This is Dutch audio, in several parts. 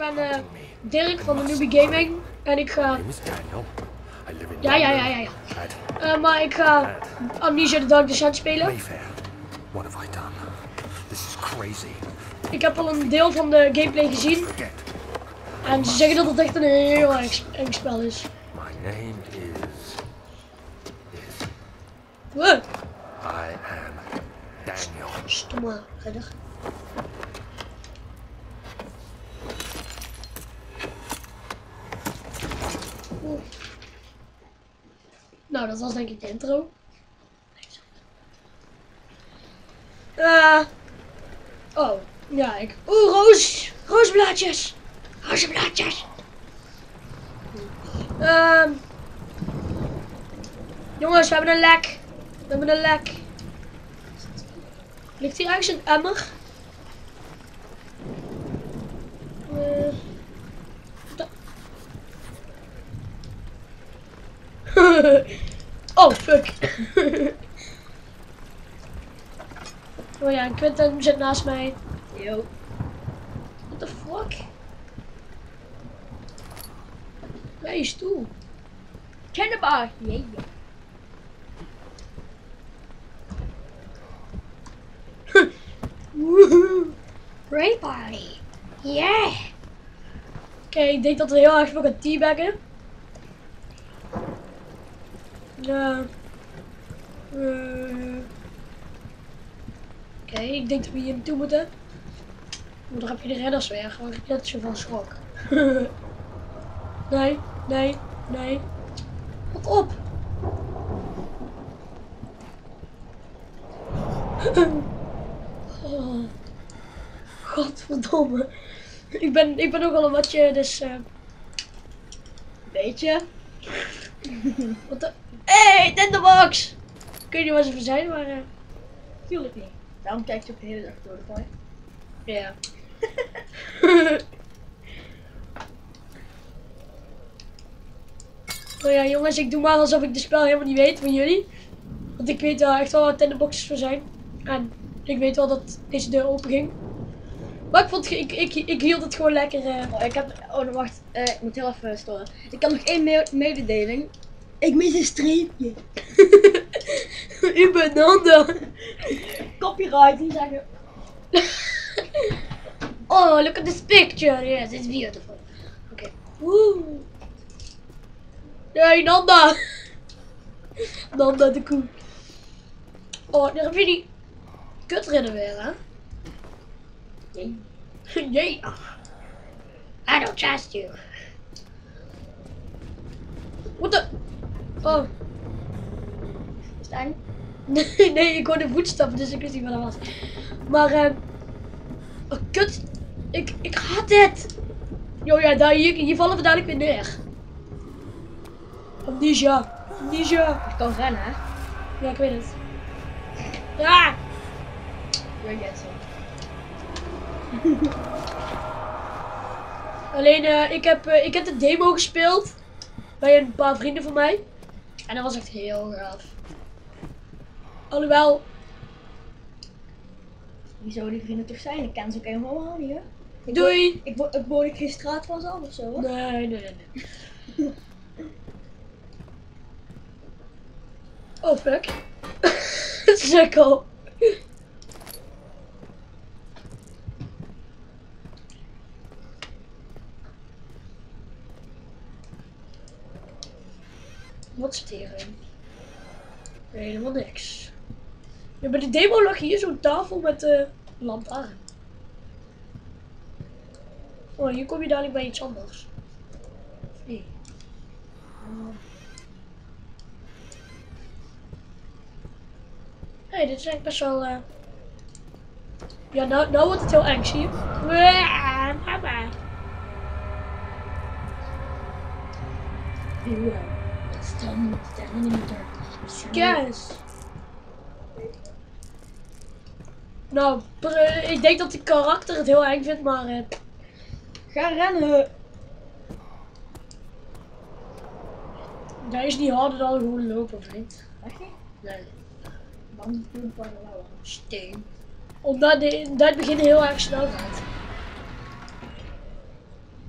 ben Dirk van de Newbie Gaming en ik ga... Ja. Maar ik ga Amnesia The Dark Descent spelen. Ik heb al een deel van de gameplay gezien. En ze zeggen dat het echt een heel eng spel is. Wow. I am Daniel. Stomme redder. Nou, dat was denk ik de intro. Oh, ja, ik... roosblaadjes! Rozenblaadjes! Jongens, we hebben een lek. Ligt hier ergens een emmer? Oh, fuck. Oh ja, Quentin zit naast mij. Yo. What the fuck? Bij je stoel. Kennebar. Yeah. Woehoe. Rain party. Yeah. Oké, ik denk dat we heel erg veel gaan teabaggen. Oké, ik denk dat we hier naartoe moeten. Maar dan heb je de redders weer, waar ik net zo van schrok. Nee. Wat op! Oh. Godverdomme. Ik ben ook al een watje, dus... Weet je? Wat de... Hey, Tinderbox! Ik weet niet waar ze voor zijn, maar... Tuurlijk niet. Daarom kijk je ook de hele dag door de kooi. Ja. Nou ja, jongens, ik doe maar alsof ik de spel helemaal niet weet van jullie. Want ik weet echt wel waar tinderboxes voor zijn. En ik weet wel dat deze deur open ging. Maar ik vond, ik hield het gewoon lekker. Ik heb, wacht, ik moet heel even storen. Ik heb nog één mededeling. Ik mis een streepje. U bent handen. Copyright, die zeggen. Oh, look at this picture. Yes, it's beautiful. Oké. Woe. Nee, Nanda. Nanda de koe. Oh, daar heb je die kutridder weer, hè? Jee. I don't trust you. What the... Oh. Stijn? Nee, ik hoorde voetstappen, dus ik wist niet wat dat was. Maar, oh, kut. Ik haat dit. Jo, ja, daar, hier vallen we dadelijk weer neer. Amnesia. Ik kan rennen, hè? Ja, ik weet het. Ja! Weet je het zo. Alleen, ik heb de demo gespeeld bij een paar vrienden van mij. En dat was echt heel gaaf. Alhoewel... Wie zou die vrienden toch zijn? Ik ken ze ook helemaal niet, hè? Doei! Ik woon geen straat van zelf of zo, hoor. Nee. Oh, fuck. Sukkel. Wat zit hierin? Helemaal niks. Ja, bij de demo lag hier zo'n tafel met lantaarn. Oh, hier kom je dadelijk bij iets anders. Of niet? Hey, dit is echt best wel... Ja, nou wordt het heel eng, zie je? Mama. Standing in the darkness. Yes. Nou, ik denk dat de karakter het heel eng vindt, maar... Ga rennen! Dat is niet harder dan gewoon lopen, vriend. Echt niet? Nee. Dan doe ik wel wel. Steen. Omdat het begin heel erg snel gaat.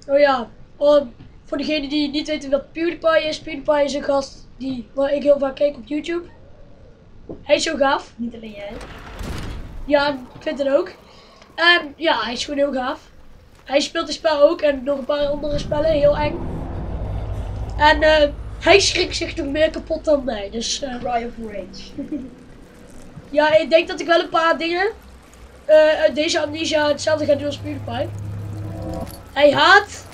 Oh ja, voor degenen die niet weten wat PewDiePie is. PewDiePie is een gast waar ik heel vaak kijk op YouTube. Hij is zo gaaf. Niet alleen jij. Ja, ik vind het ook. En ja, hij is gewoon heel gaaf. Hij speelt het spel ook en nog een paar andere spellen, heel eng. En hij schrikt zich nog meer kapot dan mij, dus... Cry of Rage. Ja, ik denk dat ik wel een paar dingen uit deze Amnesia hetzelfde ga doen als PewDiePie. Hij haat...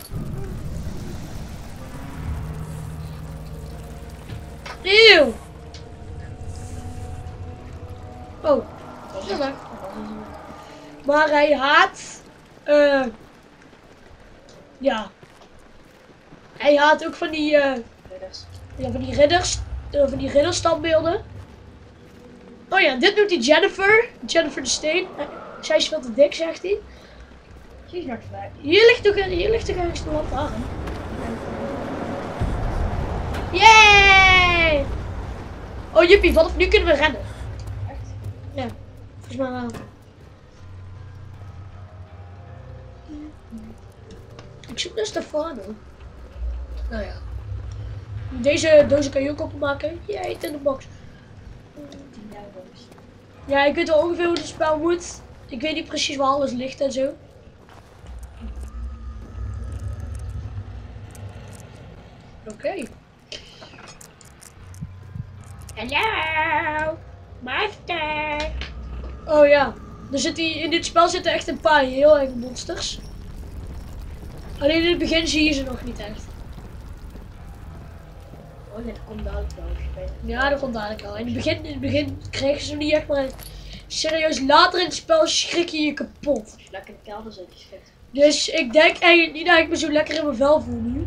Eeuw! Oh, dat is maar hij haat... ja. Hij haat ook van die... Ridders. ja, van die ridders. Van die ridderstandbeelden. Oh ja, dit doet die Jennifer. Jennifer de Steen. Zij is veel te dik, zegt hij. She's not fat. Hier ligt toch ergens de lantaarn. Yay! Oh juppie, vanaf nu kunnen we rennen. Echt? Ja, volgens mij wel. Ik zoek naar Stefano. Nou ja. Deze dozen kan je ook openmaken. Jij in de box. Ja, ik weet wel ongeveer hoe het spel moet. Ik weet niet precies waar alles ligt en zo. Oké. Hallo, master. Oh ja, in dit spel zitten echt een paar heel enge monsters. Alleen in het begin zie je ze nog niet echt. Oh, dat komt dadelijk wel. Ja, dat komt dadelijk al. In het begin krijgen ze niet echt, maar serieus, later in het spel schrik je je kapot. Als je lekker in de kelder zit, je schikt. Dus ik denk eigenlijk niet dat ik me zo lekker in mijn vel voel nu.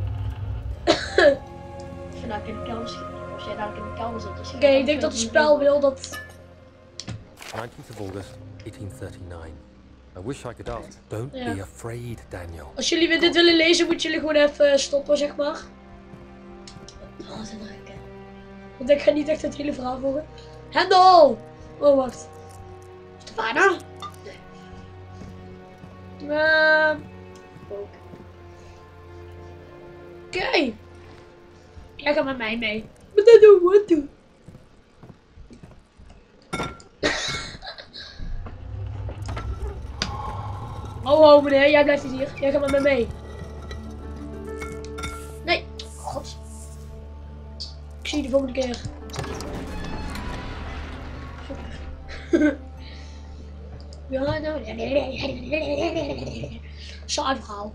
Als je dadelijk in de kelder zit, als jij dadelijk in de kelder zit, je schikt. Oké, ik denk dat het spel wil dat... 19th of August, 1839. I wish I could ask. Don't Yeah. be afraid, Daniel. Als jullie weer dit willen lezen, moeten jullie gewoon even stoppen, zeg maar. Oh, dat drukken. Want ik ga niet echt het hele verhaal volgen. Hendel! Oh, wacht. Stefano? Nee. Ook. Oké. Jij gaat met mij mee. Maar dat doen we doen. Oh, meneer, jij blijft hier. Jij gaat met mij mee. Nee. God. Ik zie je de volgende keer. Ja, nou. Saai verhaal.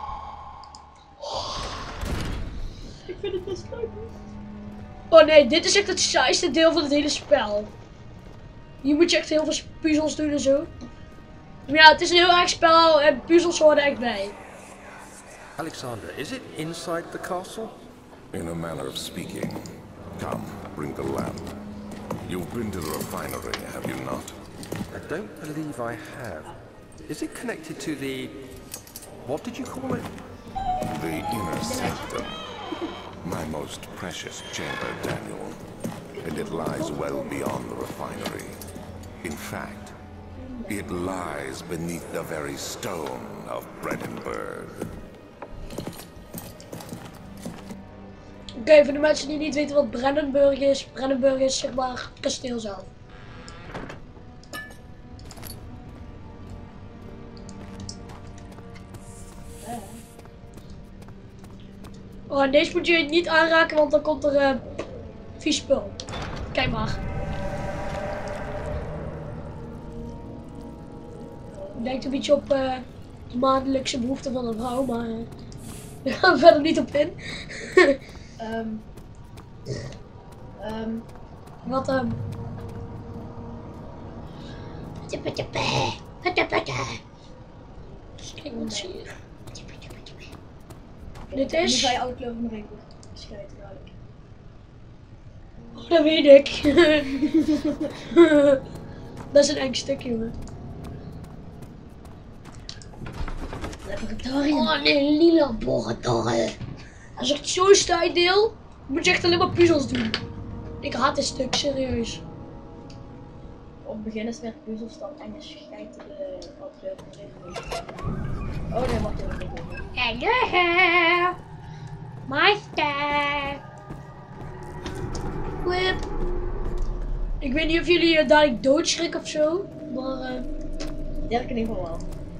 Ik vind het best leuk. Oh nee, dit is echt het saaiste deel van het hele spel. Hier moet je echt heel veel puzzels doen en zo. Maar ja, het is een heel erg spel en puzzels horen echt bij. Alexander, is it inside the castle? In a manner of speaking. Come, bring the lamp. You've been to the refinery, have you not? I don't believe I have. Is it connected to the... what did you call it? The inner sanctum. My most precious chamber, Daniel. And it lies well beyond the refinery. In fact, it lies beneath the very stone of Brandenburg. Oké, voor de mensen die niet weten wat Brandenburg is zeg maar het kasteel zelf. Oh, en deze moet je niet aanraken, want dan komt er vies spul. Kijk maar. Het lijkt een beetje op de maandelijkse behoeften van een vrouw, maar daar gaan we verder niet op in. Wat Kijk wat zie je. Dit Nu is... ga je alle kleuren nog één keer schrijven dadelijk. Oh, dat weet ik. Dat is een eng stuk, jongen. Laboratorium. Oh nee, laboratorium. Als ik zo saai deel, moet je echt alleen maar puzzels doen. Ik haat dit stuk, serieus. Oh, het begin is met puzzels dan en je schijnt de wat oh nee, wacht even. Hallo, meester. Whip. Ik weet niet of jullie dadelijk doodschrikken of zo, maar Dirk in ieder geval wel.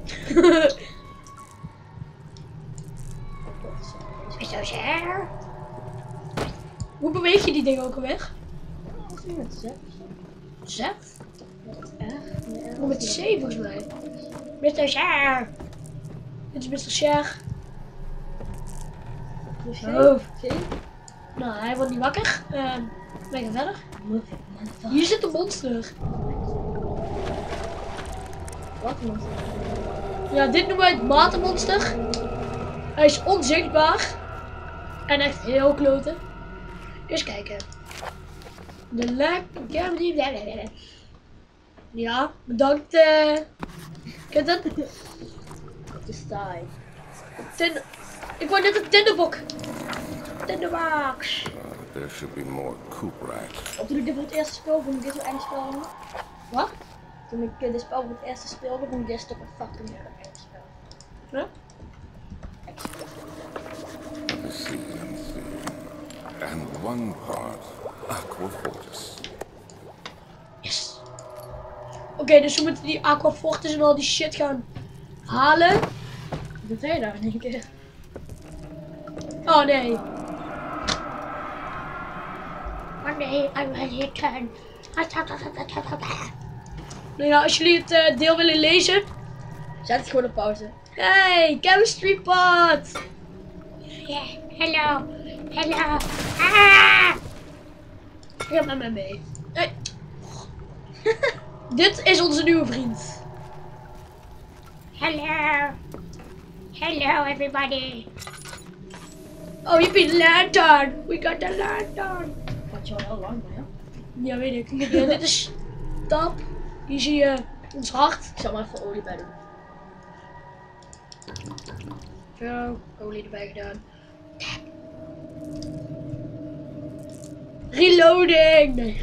Zo zeg. Hoe beweeg je die dingen ook alweer? Wat is nu met Z? Z? Echt? Oh, met C volgens mij. Mr. Share. Dit is Mr. Share. Oh. Nou, hij wordt niet wakker. Wij gaan verder. Hier zit een monster. Wat monster? Ja, dit noemen we het matenmonster. Hij is onzichtbaar. En echt heel kloten. Eens kijken. De lek. Ja, bedankt. Kent dat? De staai. Ik word net een tinderbok. Tinderbox. There should be more coop racks. Toen ik dit voor het eerste speelde, vond ik dit zo eng spel. Wat? Toen ik dit spel voor het eerste speelde, vond ik dit toch een fucking eng spel. Ja? Let me see. And one part Aquafortis. Yes. Oké, dus we moeten die Aquafortis en al die shit gaan halen. Wat deed je daar in één keer? Oh nee. Oh nee, I will hit turn. Nou ja, als jullie het deel willen lezen. Zet het gewoon op pauze. Hey, chemistry pot! Yeah, hello, hello. Ah! Ga met mij mee. Hey. Dit is onze nieuwe vriend. Hello. Hello, everybody. Oh, je hebt een lantern. We got a lantern. Gaat je al heel lang bij, hè? Ja, weet ik. Ja, dit is tap. Hier zie je ons hart. Ik zal maar even olie bij doen. Zo, olie erbij gedaan. Reloading! Nee.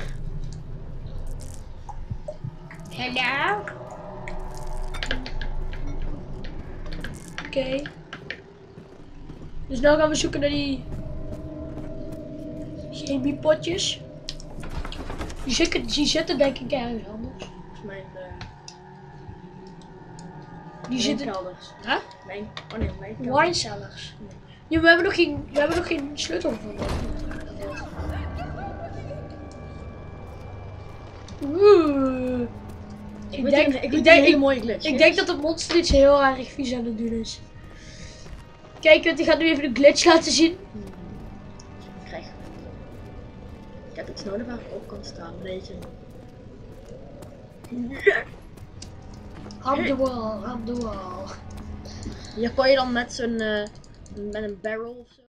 Hello. Oké. Dus nu gaan we zoeken naar die chemiepotjes. Die zitten denk ik ergens anders. Volgens mij Die zitten... kelders. Huh? Nee, oh nee, mijn kelder. Wine cellars. Ja, we hebben nog geen sleutel gevonden. Oeh. Ik een hele mooie glitch. Ik denk dat het monster iets heel erg vies aan het doen is. Kijk, die gaat nu even de glitch laten zien. Krijg. Ik heb iets nodig waar ik op kan staan, weet je. Hang the wall, hang the wall. Hier kon je dan met zo'n met een barrel of zo.